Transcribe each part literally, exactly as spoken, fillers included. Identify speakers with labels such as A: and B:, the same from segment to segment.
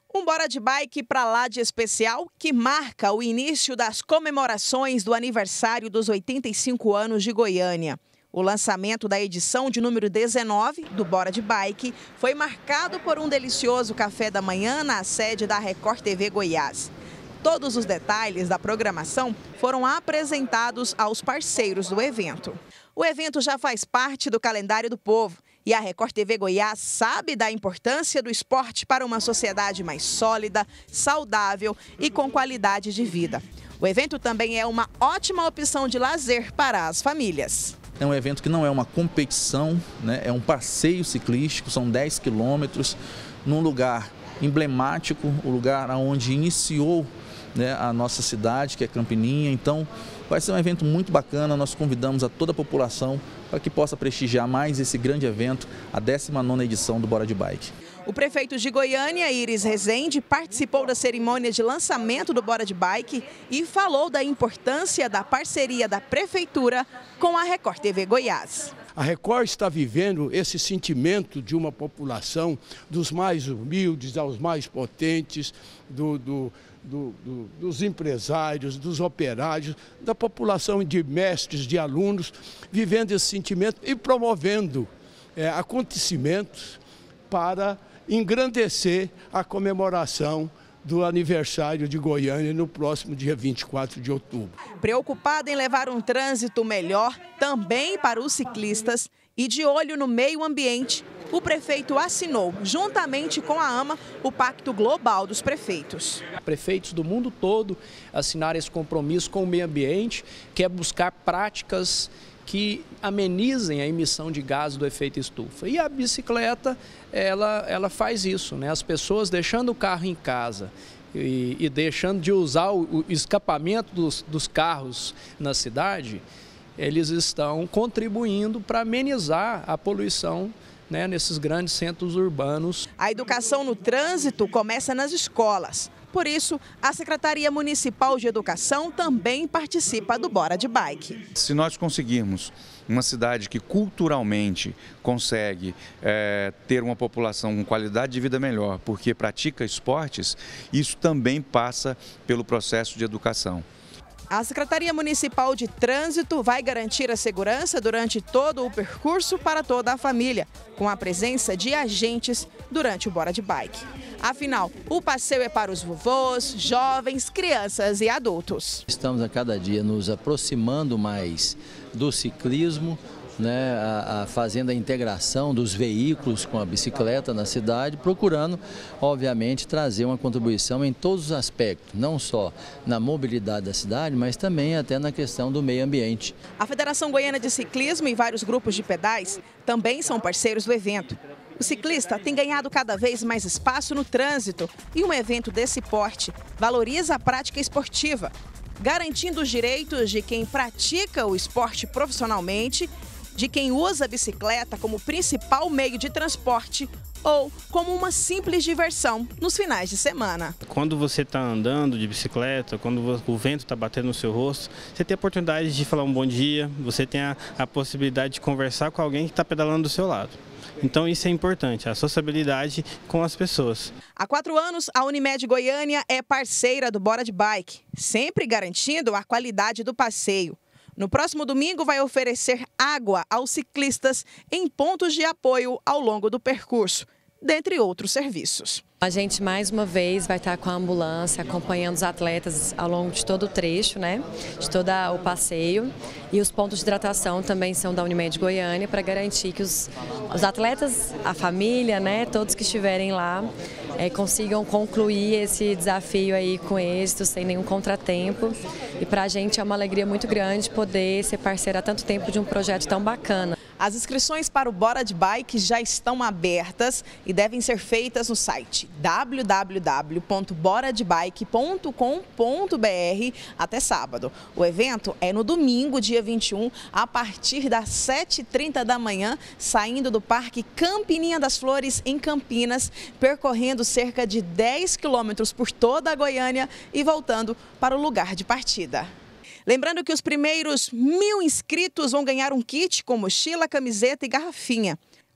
A: Um Bora de Bike pra lá de especial que marca o início das comemorações do aniversário dos oitenta e cinco anos de Goiânia. O lançamento da edição de número dezenove do Bora de Bike foi marcado por um delicioso café da manhã na sede da Record T V Goiás. Todos os detalhes da programação foram apresentados aos parceiros do evento. O evento já faz parte do calendário do povo e a Record T V Goiás sabe da importância do esporte para uma sociedade mais sólida, saudável e com qualidade de vida. O evento também é uma ótima opção de lazer para as famílias.
B: É um evento que não é uma competição, né? É um passeio ciclístico, são dez quilômetros, num lugar emblemático, o lugar onde iniciou, né, a nossa cidade, que é Campininha. Então, vai ser um evento muito bacana. Nós convidamos a toda a população para que possa prestigiar mais esse grande evento, a décima nona edição do Bora de Bike.
A: O prefeito de Goiânia, Iris Rezende, participou da cerimônia de lançamento do Bora de Bike e falou da importância da parceria da prefeitura com a Record T V Goiás.
C: A Record está vivendo esse sentimento de uma população dos mais humildes aos mais potentes, do, do, do, do, dos empresários, dos operários, da população de mestres, de alunos, vivendo esse sentimento e promovendo é, acontecimentos para engrandecer a comemoração do aniversário de Goiânia no próximo dia vinte e quatro de outubro.
A: Preocupada em levar um trânsito melhor também para os ciclistas e de olho no meio ambiente, o prefeito assinou, juntamente com a AMA, o Pacto Global dos Prefeitos.
D: Prefeitos do mundo todo assinaram esse compromisso com o meio ambiente, que é buscar práticas que amenizem a emissão de gases do efeito estufa. E a bicicleta, ela, ela faz isso, né? As pessoas deixando o carro em casa e, e deixando de usar o, o escapamento dos, dos carros na cidade, eles estão contribuindo para amenizar a poluição, né, nesses grandes centros urbanos.
A: A educação no trânsito começa nas escolas. Por isso, a Secretaria Municipal de Educação também participa do Bora de Bike.
E: Se nós conseguirmos uma cidade que culturalmente consegue é, ter uma população com qualidade de vida melhor, porque pratica esportes, isso também passa pelo processo de educação.
A: A Secretaria Municipal de Trânsito vai garantir a segurança durante todo o percurso para toda a família, com a presença de agentes durante o Bora de Bike. Afinal, o passeio é para os vovôs, jovens, crianças e adultos.
F: Estamos a cada dia nos aproximando mais do ciclismo, né, a, a fazendo a integração dos veículos com a bicicleta na cidade, procurando, obviamente, trazer uma contribuição em todos os aspectos, não só na mobilidade da cidade, mas também até na questão do meio ambiente.
A: A Federação Goiana de Ciclismo e vários grupos de pedais também são parceiros do evento. O ciclista tem ganhado cada vez mais espaço no trânsito e um evento desse porte valoriza a prática esportiva, garantindo os direitos de quem pratica o esporte profissionalmente, de quem usa a bicicleta como principal meio de transporte ou como uma simples diversão nos finais de semana.
G: Quando você está andando de bicicleta, quando o vento está batendo no seu rosto, você tem a oportunidade de falar um bom dia, você tem a, a possibilidade de conversar com alguém que está pedalando do seu lado. Então isso é importante, a sociabilidade com as pessoas.
A: Há quatro anos, a Unimed Goiânia é parceira do Bora de Bike, sempre garantindo a qualidade do passeio. No próximo domingo vai oferecer água aos ciclistas em pontos de apoio ao longo do percurso, dentre outros serviços.
H: A gente, mais uma vez, vai estar com a ambulância acompanhando os atletas ao longo de todo o trecho, né, de todo o passeio. E os pontos de hidratação também são da Unimed Goiânia para garantir que os, os atletas, a família, né, todos que estiverem lá, é, consigam concluir esse desafio aí com êxito, sem nenhum contratempo. E para a gente é uma alegria muito grande poder ser parceira há tanto tempo de um projeto tão bacana.
A: As inscrições para o Bora de Bike já estão abertas e devem ser feitas no site w w w ponto bora de bike ponto com ponto b r até sábado. O evento é no domingo, dia vinte e um, a partir das sete e trinta da manhã, saindo do Parque Campininha das Flores, em Campinas, percorrendo cerca de dez quilômetros por toda a Goiânia e voltando para o lugar de partida. Lembrando que os primeiros mil inscritos vão ganhar um kit com mochila, camiseta e garrafinha.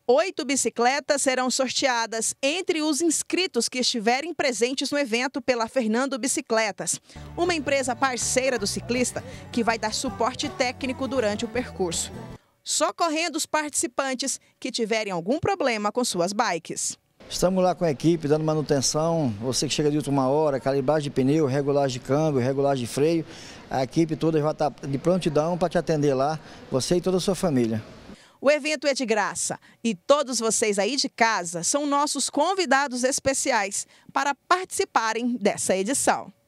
A: Oito bicicletas serão sorteadas entre os inscritos que estiverem presentes no evento pela Fernando Bicicletas, uma empresa parceira do ciclista que vai dar suporte técnico durante o percurso, socorrendo os participantes que tiverem algum problema com suas bikes.
I: Estamos lá com a equipe, dando manutenção, você que chega de última hora, calibragem de pneu, regulagem de câmbio, regulagem de freio, a equipe toda vai estar de prontidão para te atender lá, você e toda a sua família.
A: O evento é de graça e todos vocês aí de casa são nossos convidados especiais para participarem dessa edição.